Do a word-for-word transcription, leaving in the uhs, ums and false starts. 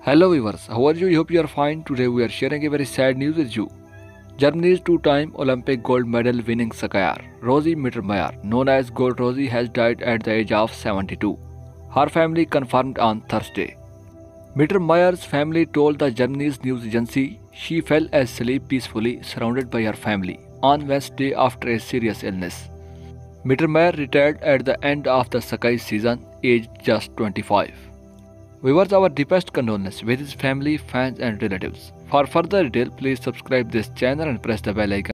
Hello viewers, how are you? I hope you are fine. Today we are sharing a very sad news with you. Germany's two-time Olympic gold medal winning skier, Rosi Mittermaier, known as Gold Rosi, has died at the age of seventy-two. Her family confirmed on Thursday. Mittermaier's family told the Germany's news agency she fell asleep peacefully surrounded by her family on Wednesday after a serious illness. Mittermaier retired at the end of the ski season, aged just twenty-five. Viewers, our deepest condolences with his family, fans and relatives. For further detail, please subscribe this channel and press the bell icon.